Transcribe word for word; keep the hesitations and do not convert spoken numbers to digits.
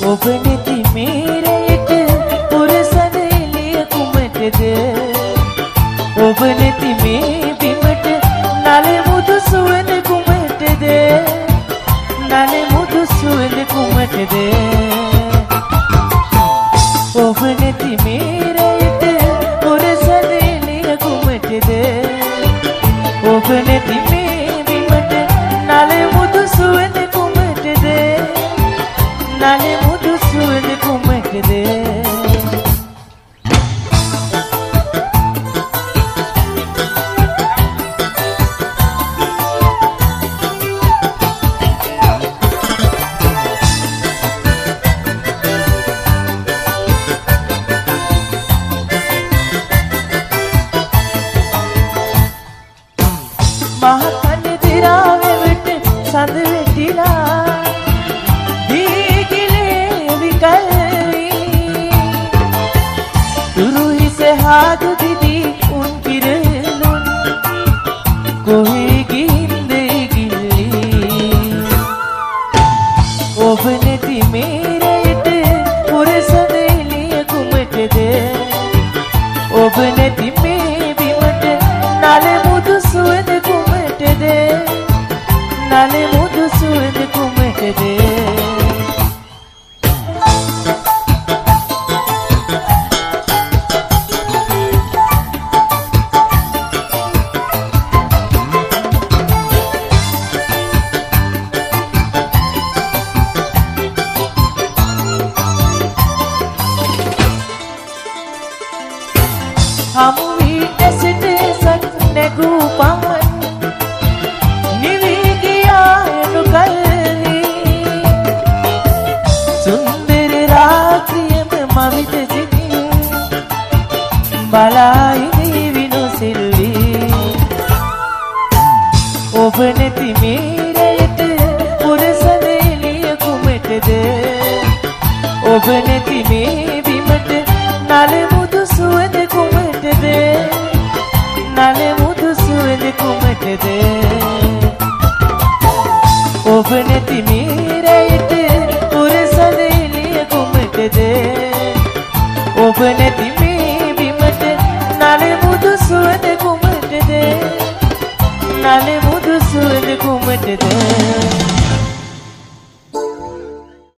ඔබ නැති මේරයට පුරසන එළිය කුමටද ඔබ නැති මේ බිමට නලමුදු සුවඳ කුමටද නලමුදු සුවඳ කුමටද ඔබ නැති මේරයට පුරසන එළිය කුමටද ඔබ නැති මේ බිමට නලමුදු සුවඳ කුමටද නලමුදු සුවඳ කුමටද මහකන දිරාවෙට සඳ වැටිලා දීගිලේ විකල්වි දුරු හිස හාදු දිදී උන් කිරලුන් කොහේ ගින්ද ගිල්ලි ඔබ නැති මේරයට පුරසන එළිය කුමටද ඔබ නැති මේ බිමට නලමුදු සුවඳ කුමටද නලමුදු සුවඳ කුමටද හමු වී ඇසට සත් නැගූ පමන් නිවී ගියා යනු කල්හි සුන්දර රාත්‍රියම මවිත සිටින් බලායිදී විනුසිල්වි ඔබ නැති මේරයට පුරසන එළිය කුමටද ඔබ නැති මේ බිමට නලමුදු සුවඳ කුමටද නලමුදු සුවඳ කුමටද